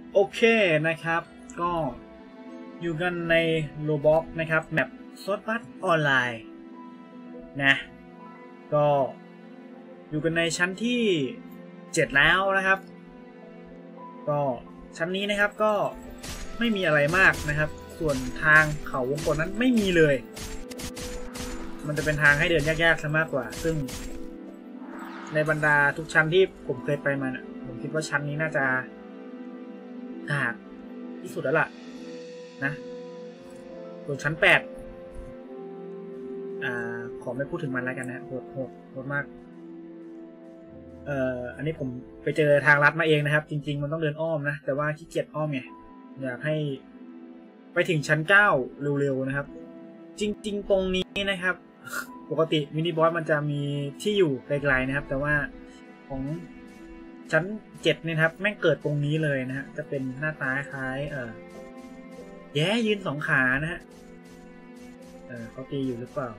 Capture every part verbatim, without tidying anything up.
โอเคนะครับก็อยู่กันใน Roblox นะครับแมปซอสบัสออนไลน์นะก็อยู่กันในชั้นที่เจ็ดแล้วนะครับก็ชั้นนี้นะครับก็ไม่มีอะไรมากนะครับส่วนทางเขาวงกลนั้นไม่มีเลยมันจะเป็นทางให้เดินยากๆซะมากกว่าซึ่งในบรรดาทุกชั้นที่ผมเคยไปมาเนี่ยผมคิดว่าชั้นนี้น่าจะยากที่สุดแล้วล่ะนะส่วนชั้นแปดอ่าขอไม่พูดถึงมันแล้วกันนะโหดโหดโหดมากเอ่ออันนี้ผมไปเจอทางลัดมาเองนะครับจริงๆมันต้องเดินอ้อมนะแต่ว่าขี้เกียจอ้อมไงอยากให้ไปถึงชั้นเก้าเร็วๆนะครับจริงๆตรงนี้นะครับปกติมินิบอสมันจะมีที่อยู่ไกลๆนะครับแต่ว่าของชั้นเจ็ดเนี่ยครับแม่งเกิดตรงนี้เลยนะฮะจะเป็นหน้าตาคล้ายเออแย่ยืนสองขานะฮะเออเขาตีอยู่หรือเปล่า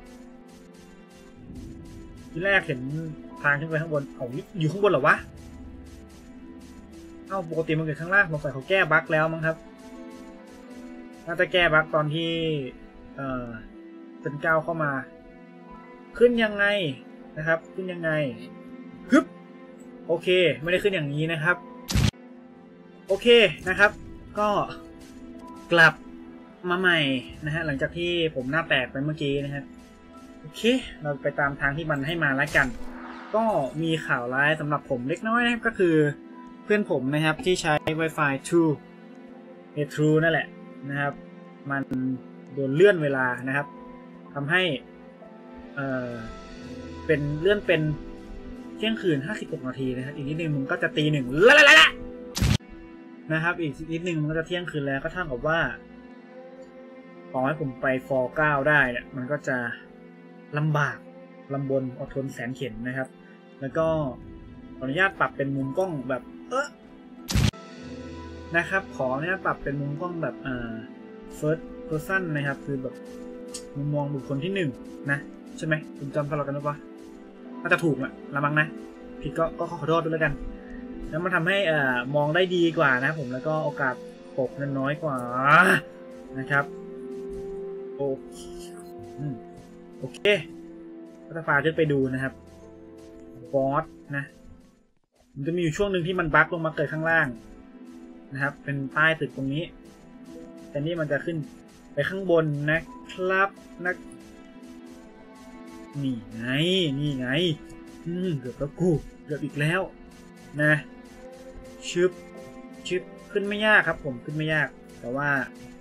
ที่แรกเห็นทางขึ้นไปข้างบนเอาอยู่ข้างบนเหรอวะเอ้าปกติมันเกิดข้างล่างสงสัยเขาแก้บั๊กแล้วมั้งครับน่าจะแก้บั๊กตอนที่เอ่อเป็นก้าวเข้ามาขึ้นยังไงนะครับขึ้นยังไงฮึบโอเคไม่ได้ขึ้นอย่างนี้นะครับโอเคนะครับก็กลับมาใหม่นะฮะหลังจากที่ผมหน้าแตกไปเมื่อกี้นะฮะโอเคเราไปตามทางที่มันให้มาแล้วกันก็มีข่าวร้ายสำหรับผมเล็กน้อยนะครับก็คือเพื่อนผมนะครับที่ใช้ Wi-Fi ทูเอ True นั่นแหละนะครับมันโดนเลื่อนเวลานะครับทำให้เอ่อเป็นเลื่อนเป็นเที่ยงคืนห้าสิบหกนาทีนะครับอีกนิดนึงมันก็จะตีหนึ่งละละละนะครับอีกนิดนึงมันก็จะเที่ยงคืนแล้วก็เท่ากับว่าต่อให้ผมไปฟอร์เก้าได้เนี่ยมันก็จะลำบากลำบนอดทนแสนเข็ญนะครับแล้วก็ขออนุญาตปรับเป็นมุมกล้องแบบเออนะครับขออนุญาตปรับเป็นมุมกล้องแบบอ่า first person นะครับคือแบบมุมมองบุคคลที่หนึ่งนะใช่ไหมคุณจำตลอดกันหรือเปล่าน่าจะถูกแหละละมั้งนะผิดก็ก็ขอโทษด้วยแล้วกันแล้วมันทำให้เอ่อมองได้ดีกว่านะผมแล้วก็โอกาสตกนั้นน้อยกว่านะครับโอเคโอเคก็จะพาขึ้นไปดูนะครับบอสนะมันจะมีอยู่ช่วงหนึ่งที่มันบั๊กลงมาเกิดข้างล่างนะครับเป็นใต้ตึกตรงนี้แต่นี่มันจะขึ้นไปข้างบนนะครับนะนี่ไงนี่ไงอืมเกือบแล้วกูเกือบอีกแล้วนะชึบชึบขึ้นไม่ยากครับผมขึ้นไม่ยากแต่ว่า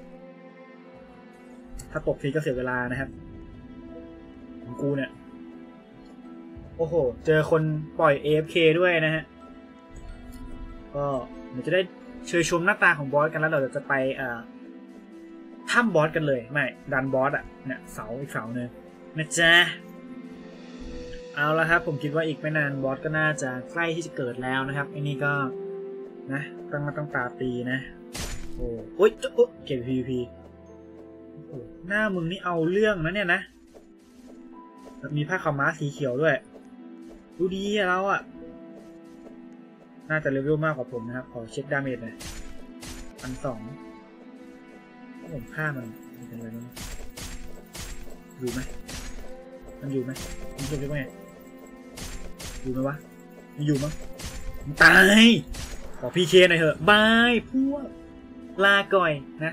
ถ้าตกทีก็เสียเวลานะครับของกูเนี่ยโอ้โหเจอคนปล่อย เอ เอฟ เค ด้วยนะฮะก็เดี๋ยวจะได้เชิญชมหน้าตาของบอสกันแล้วเราจะไปอ่าถ้ำบอสกันเลยไม่ดันบอสอ่ะเนี่ยเสาอีกเสาหนึ่งนะจ๊ะเอาละครับผมคิดว่าอีกไม่นานบอสก็น่าจะใกล้ที่จะเกิดแล้วนะครับไอ้นี่ก็นะต้องมาต้องตาตีนะโอ้โอ๊ยโอ๊ยเก็บ พี วี พี โอ้หน้ามึงนี่เอาเรื่องนะเนี่ยนะมีผ้าขาวม้าสีเขียวด้วยดูดีอะเราอะน่าจะเลเวลมากกว่าผมนะครับขอเช็คดาเมจหน่อยพันสองผมฆ่ามันเป็นอะไรนะอยู่ไหมมันอยู่ไหมผมจะเรียกว่าไงอยู่ไหมวะมันอยู่มั้งมันตายขอพีเคหน่อยเถอะบายพวกลาก่อยนะ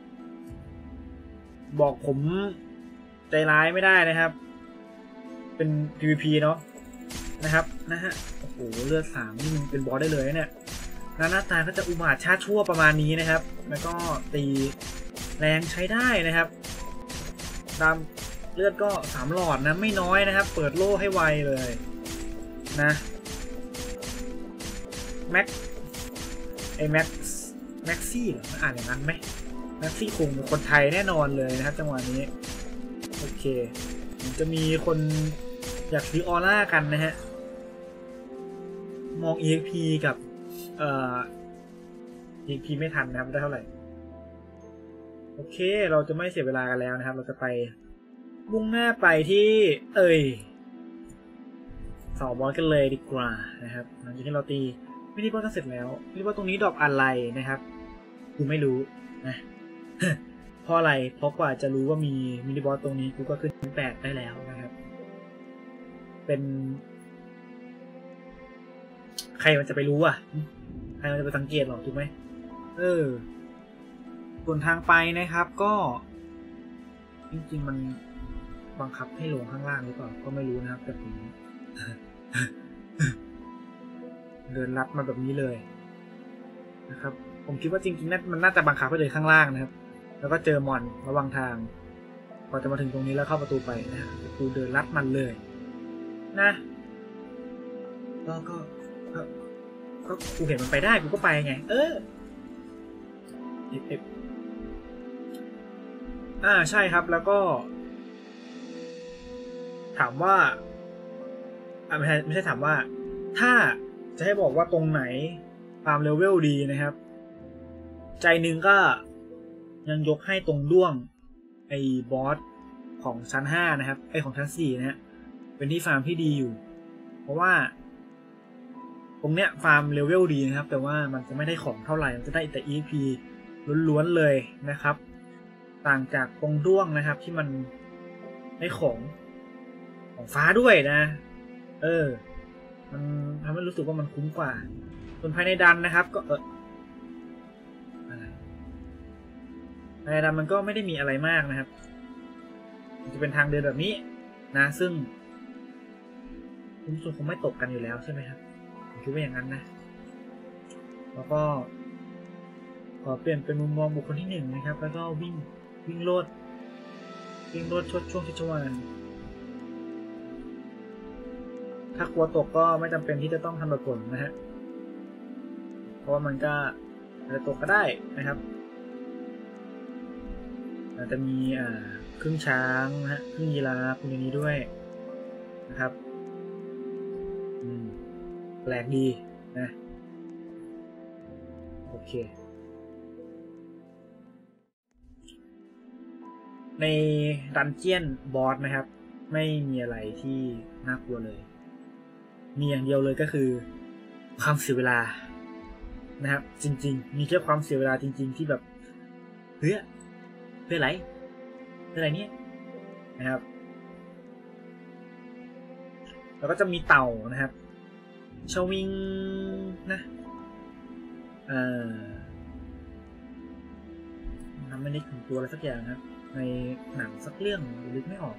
บอกผมใจร้ายไม่ได้นะครับเป็น พี วี พี เนาะนะครับนะฮะโอ้โหเลือดสามนี่มันเป็นบอสได้เลยเนี่ยหน้าตาก็จะอุบาทชาติชั่วประมาณนี้นะครับแล้วก็ตีแรงใช้ได้นะครับตามเลือดก็สามหลอดนะไม่น้อยนะครับเปิดโล่ให้ไวเลยนะแม็กไอแม็กแม็กซี่เหรออ่านอย่างนั้นไหมแม็กซี่คงเป็นคนไทยแน่นอนเลยนะครับจังหวะนี้โอเคจะมีคนอยากซื้อออร่ากันนะฮะมอง อี เอ็กซ์ พี กับเอ่อ อี เอ็กซ์ พี ไม่ทันนะครับได้เท่าไหร่โอเคเราจะไม่เสียเวลากันแล้วนะครับเราจะไปมุ่งหน้าไปที่เอ่ยสอบบอสกันเลยดีกว่านะครับหลังจากที่เราตีไม่ได้บอสก็เสร็จแล้วไม่รู้ว่าตรงนี้ดรอปอะไรนะครับกูไม่รู้นะ เพราะอะไรเพราะกว่าจะรู้ว่ามีมินิบอสตรงนี้กูก็ขึ้นชั้นแปดได้แล้วนะครับเป็นใครมันจะไปรู้อ่ะใครมันจะไปสังเกตหรอกถูกไหมเออส่วนทางไปนะครับก็จริงๆมันบังคับให้ลงข้างล่างหรือเปล่าก็ไม่รู้นะครับแต่ผม เดินลัดมาแบบนี้เลยนะครับผมคิดว่าจริงๆนั่นมันน่าจะบังคับให้เดินข้างล่างนะครับแล้วก็เจอมอนระหว่างทางพอจะมาถึงตรงนี้แล้วเข้าประตูไปนะฮะกูเดินลัดมันเลยนะก็ก็ก็ก็กูเห็นมันไปได้กูก็ไปไงเออเอฟอ่าใช่ครับแล้วก็ถามว่าอ่าไม่ใช่ไม่ใช่ถามว่าถ้าจะให้บอกว่าตรงไหนฟาร์มเลเวลดีนะครับใจหนึ่งก็ยังยกให้ตรงด้วงไอ้บอสของชั้นห้านะครับไอ้ของชั้นสี่นะฮะเป็นที่ฟาร์มที่ดีอยู่เพราะว่าตรงเนี้ยฟาร์มเลเวลดีนะครับแต่ว่ามันจะไม่ได้ของเท่าไหร่มันจะได้แต่ อี พี ล้วนๆเลยนะครับต่างจากตรงด้วงนะครับที่มันได้ของของฟ้าด้วยนะเออมันทำให้รู้สึกว่ามันคุ้มกว่าส่วนภายในดันนะครับก็เอออะไรภายในดันมันก็ไม่ได้มีอะไรมากนะครับมันจะเป็นทางเดินแบบนี้นะซึ่งคุณผู้ชมคงไม่ตกกันอยู่แล้วใช่ไหมครับผมคิดว่าอย่างนั้นนะแล้วก็ขอเปลี่ยนเป็นมุมมองบุคคลที่หนึ่งนะครับแล้วก็วิ่งวิ่งโลดวิ่งโลดชดช่วงชิชวานถ้ากลัวตกก็ไม่จำเป็นที่จะต้องทำแบบผลนะฮะเพราะว่ามันก็อาจจะตกก็ได้นะครับอาจจะมีอ่าครึ่งช้างนะฮะครึ่งยีราฟในนี้ด้วยนะครับอืมแปลกดีนะโอเคในดันเจียนบอสนะครับไม่มีอะไรที่น่ากลัวเลยมีอย่างเดียวเลยก็คือความเสียเวลานะครับจริงๆมีแค่ความเสียเวลาจริงๆที่แบบเฮ้ยเพื่ออะไรเพื่ออะไรเนี่ยนะครับแล้วก็จะมีเต่านะครับชวิงนะเอ่อทำไม่ได้ถึงตัวอะไรสักอย่างครับในหนังสักเรื่องลึกไม่ออก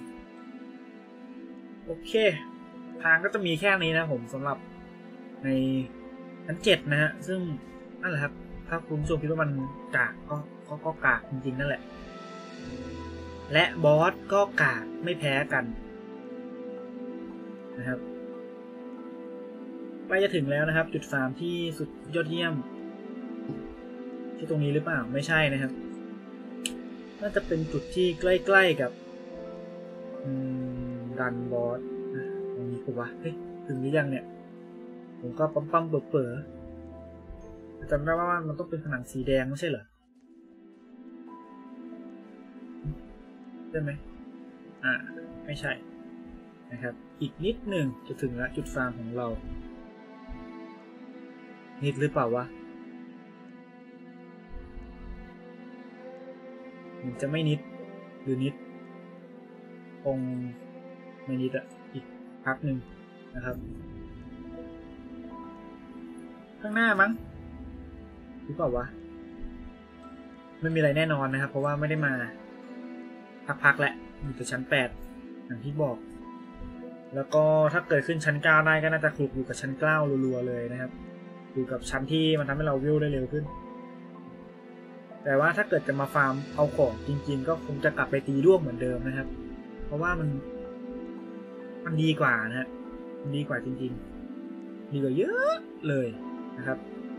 โอเคทางก็จะมีแค่นี้นะผมสำหรับในชั้นเจ็ดนะฮะซึ่งนั่นแหละครับถ้าคุณผู้ชมคิดว่ามันกากก็ก็ก็กากจริงๆนั่นแหละและบอสก็กากไม่แพ้กันนะครับใกล้จะถึงแล้วนะครับจุดฟาร์มที่สุดยอดเยี่ยมที่ตรงนี้หรือเปล่าไม่ใช่นะครับน่าจะเป็นจุดที่ใกล้ๆกับดันบอสตรงนี้กูวะเฮ้ยถึงหรือยังเนี่ยผมก็ปั๊มปั๊มเปิดเปิดจำได้ว่ามันต้องเป็นผนังสีแดงไม่ใช่เหรอใช่ไหมอ่าไม่ใช่นะครับอีกนิดหนึ่งจะถึงละจุดฟาร์มของเรานิดหรือเปล่าวะมันจะไม่นิดหรือนิดคงไม่นิดอะอีกพักหนึ่งนะครับข้างหน้ามั้งหรือเปล่าวะไม่มีอะไรแน่นอนนะครับเพราะว่าไม่ได้มาพักๆแหละอยู่แต่ชั้นแปดอย่างที่บอกแล้วก็ถ้าเกิดขึ้นชั้นเก้าได้ก็น่าจะคลุกอยู่กับชั้นเก้ารัวๆเลยนะครับอยู่กับชั้นที่มันทำให้เราวิวได้เร็วขึ้นแต่ว่าถ้าเกิดจะมาฟาร์มเอาของจริงๆก็คงจะกลับไปตีด้วงเหมือนเดิมนะครับเพราะว่ามันมันดีกว่านะฮะมันดีกว่าจริงๆดีกว่าเยอะเลยนะครับ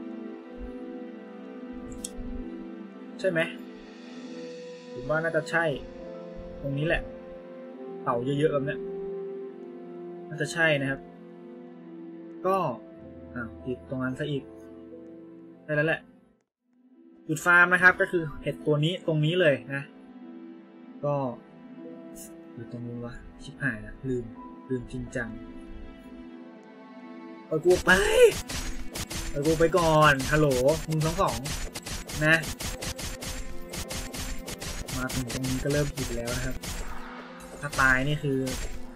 ใช่ไหมผมว่าน่าจะใช่ตรงนี้แหละเต่าเยอะๆแบบนี้น่าจะใช่นะครับก็อ่าติดตรงนั้นซะอีกใช่แล้วแหละจุดฟาร์มนะครับก็คือเห็ดตัวนี้ตรงนี้เลยนะก็อยู่ตรงนู้นวะชิบหายละลืมลืมจริงจังไปกูไปไปกูไปก่อนฮัลโหลมึงทั้งสองนะมาถึงตรงนี้ก็เริ่มผิดแล้วนะครับถ้าตายนี่คือ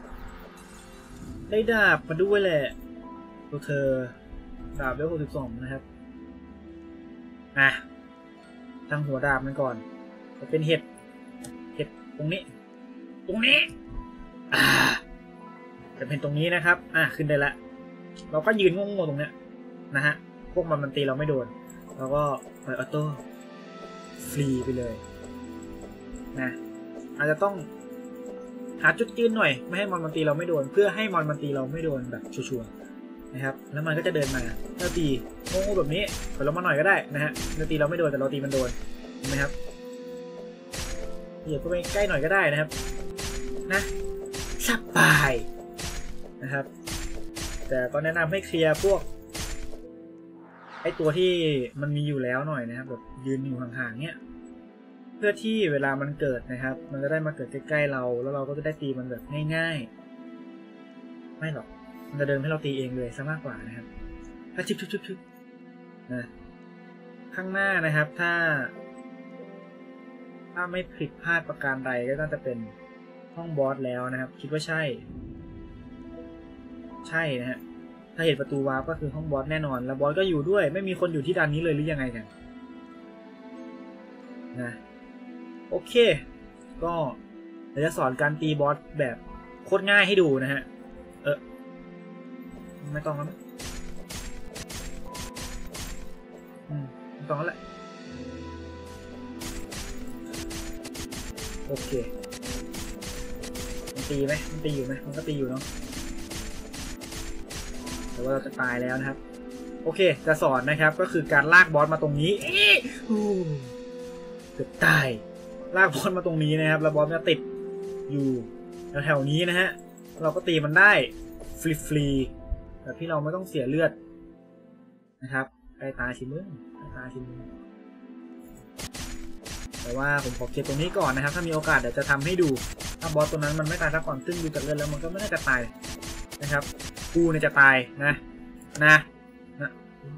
ได้ดาบมาด้วยแหละตัวเธอดาบเลเวลหกสิบสองนะครับอ่ะทั้งหัวดาบมันก่อนจะเป็นเห็ดเห็ดตรงนี้ตรงนี้อ่าจะเป็นตรงนี้นะครับอ่ะขึ้นได้ละเราก็ยืนงงๆตรงเนี้ยนะฮะพวกมันมันตีเราไม่โดนแล้วก็ปล่อยออโต้ฟรีไปเลยนะอาจจะต้องหาจุดยืนหน่อยไม่ให้มอนมันตีเราไม่โดนเพื่อให้มอนมันตีเราไม่โดนแบบชัวร์ๆนะครับแล้วมันก็จะเดินมาถ้าตีโง่ๆแบบนี้ถอยลงมาหน่อยก็ได้นะฮะเราตีเราไม่โดนแต่เราตีมันโดนเห็นไหมครับเหยียบเข้าไปใกล้หน่อยก็ได้นะครับนะสบายนะครับแต่ก็แนะนำให้เคลียร์พวกไอตัวที่มันมีอยู่แล้วหน่อยนะครับแบบยืนอยู่ห่างๆเนี้ยเพื่อที่เวลามันเกิดนะครับมันจะได้มาเกิดใกล้ๆเราแล้วเราก็จะได้ตีมันแบบง่ายๆไม่หรอกมันจะเดินให้เราตีเองเลยซะมากกว่านะครับถ้าชิบชิบชิบชิบนะข้างหน้านะครับถ้าถ้าไม่ผิดพลาดประการใดก็น่าจะเป็นห้องบอสแล้วนะครับคิดว่าใช่ใช่นะฮะถ้าเห็นประตูวาร์ปก็คือห้องบอสแน่นอนแล้วบอสก็อยู่ด้วยไม่มีคนอยู่ที่ด่านนี้เลยหรือยังไงกันนะโอเคก็เดี๋ยวจะสอนการตีบอสแบบโคตรง่ายให้ดูนะฮะเออไม่ต้องแล้วอืมไม่ต้องแล้วแหละโอเคมันตีไหมมันตีอยู่ไหมมันก็ตีอยู่เนาะแต่ว่าเราจะตายแล้วนะครับโอเคจะสอนนะครับก็คือการลากบอสมาตรงนี้เกือบตายลากบอสมาตรงนี้นะครับแล้วบอสจะติดอยู่แถวๆนี้นะฮะเราก็ตีมันได้ฟรีๆแบบที่เราไม่ต้องเสียเลือดนะครับใกล้ตาชิมึงใกล้ตาชิมึงแต่ว่าผมขอเคลียร์ตรงนี้ก่อนนะครับถ้ามีโอกาสเดี๋ยวจะทำให้ดูถ้าบอสตัวนั้นมันไม่ตายซะก่อนซึ่งดูจากเลือดแล้วมันก็ไม่น่าจะตายนะครับกูเนี่ยจะตายนะนะนะ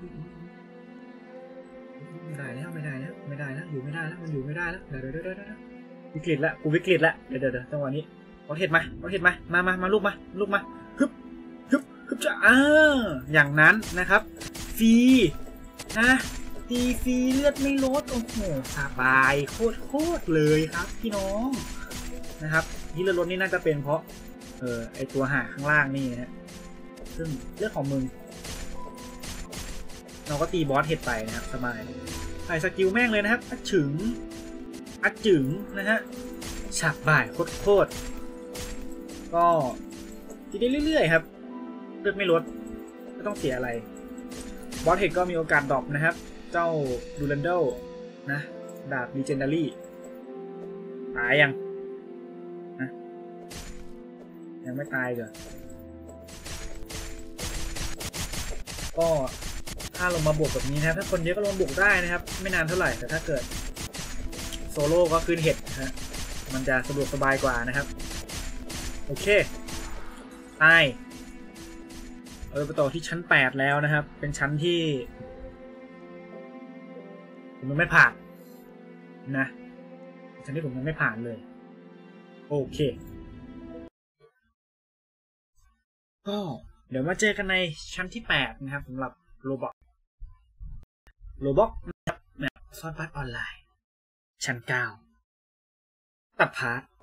ไม่ได้แล้วไม่ได้แล้วไม่ได้แล้วอยู่ไม่ได้แล้วมันอยู่ไม่ได้แล้วเดี๋ยวเดี๋ยวเดี๋ยวเดี๋ยววิกฤตแล้วกูวิกฤตแล้วเดี๋ยวเดี๋ยวจังหวะนี้เอาเห็ดมาเอาเห็ดมามามามาลูกมาลูกมาฮึบฮึบฮึบจะอ่าอย่างนั้นนะครับฟรีนะตีฟรีเลือดไม่ลดโอ้โหสบายโคตรโคตรเลยครับพี่น้องนะครับที่เลือดลดนี่น่าจะเป็นเพราะเออไอตัวหาข้างล่างนี่นะซึ่งเรื่องของมึงเราก็ตีบอสเห็ดไปนะครับสบายใส่สกิลแม่งเลยนะครับอัดฉึงอัดจึงนะฮะฉับบ่ายโคตรก็ตีได้เรื่อยๆครับเลือดไม่ลดไม่ต้องเสียอะไรบอสเห็ดก็มีโอกาสดรอปนะครับเจ้าดูรันเดลนะดาบลีเจนดารี่ตายยังนะยังไม่ตายเหรอก็ถ้าลงมาบวกแบบนี้นะครับถ้าคนเยอะก็ลงบวกได้นะครับไม่นานเท่าไหร่แต่ถ้าเกิดโซโล่ก็ขึ้นเห็ดฮะมันจะสะดวกสบายกว่านะครับโอเคตายเออไปต่อที่ชั้นแปดแล้วนะครับเป็นชั้นที่ผมยังไม่ผ่านนะชั้นที่ผมยังไม่ผ่านเลยโอเคก็เดี๋ยวมาเจอกันในชั้นที่แปดนะครับสำหรับโรบ็อกโรบ็อกนะครับแบบซอนบัสออนไลน์ชั้นเก้าตัดพาร์ท